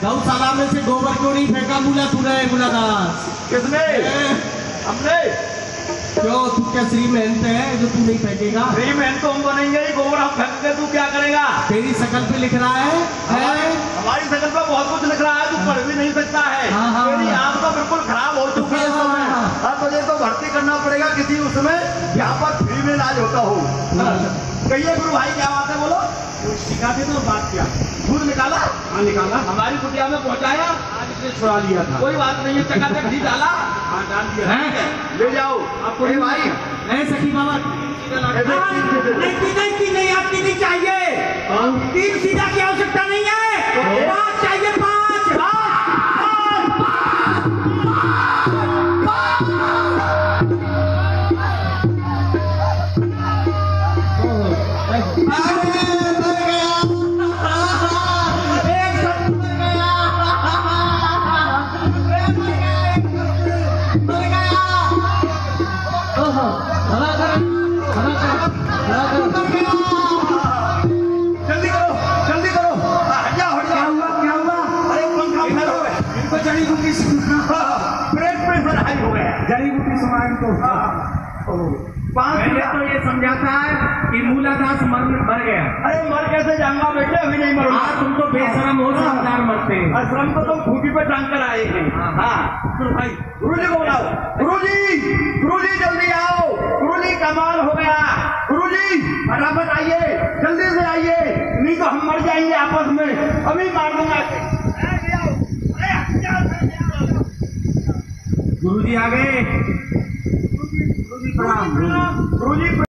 गौशाला में से गोबर क्यों नहीं फेंका मूला तूने मूलादास? किसने? हमने। क्यों तू क्या श्रीमंत है जो तू नहीं फेंकेगा? श्रीमंत तो हम बनेंगे ही, गोबर हम फेंकते तू क्या करेगा? तेरी शकल पे लिख रहा है हमारी शकल पे बहुत कुछ लिख रहा है, तू पढ़ भी नहीं सकता है। तेरी आंख तो बिल्कुल खराब हो चुकी है इस समय। हाँ, तुझे तो भर्ती करना पड़ेगा किसी उसमें यहाँ पर फ्री में इलाज होता हो। कहिए गुरु भाई क्या बात है, बोलो। सिखाते तो बात क्या? दूध निकाला? हाँ निकाला। हमारी कुटिया में पहुंचाया, आज इसने छुड़ा लिया था। कोई बात नहीं है, चकाचक घी डाला। हाँ डाल दिया है। ले जाओ आपको भाई। नहीं सखी बाबा नहीं आपकी नहीं चाहिए। 3 सीधा की आवश्यकता नहीं है, 5 चाहिए, 5। जड़ी बूटी सामान तो मैंने तो ये समझाता है कि मूलादास मर गया। अरे मर कैसे जाऊंगा बेटे, अभी नहीं मरूंगा। तुम तो बेशरम हो, समझदार मरते हैं। श्रम तो तुम खूटी पे टांग कर आए हैं। हाँ भाई, गुरु जी को बुलाओ। गुरु जी जल्दी आओ। गुरु जी कमाल हो गया। गुरु जी फटाफट आइए, जल्दी से आइए, नहीं तो हम मर जाएंगे आपस में। अभी मार दूंगा। गुरु जी आ गए। गुरु जी प्रणाम। गुरु जी